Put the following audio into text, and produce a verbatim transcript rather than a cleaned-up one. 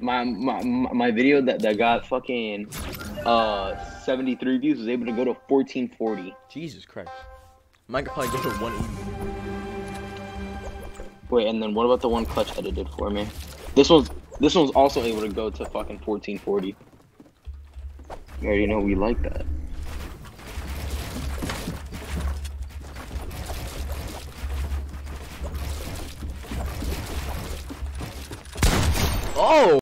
my my my video that that got fucking uh seventy-three views was able to go to fourteen forty. Jesus Christ. Mine could probably go to one eighty. Wait, and then what about the one Clutch edited for me? This one's this one's also able to go to fucking fourteen forty. You already know we like that. Oh!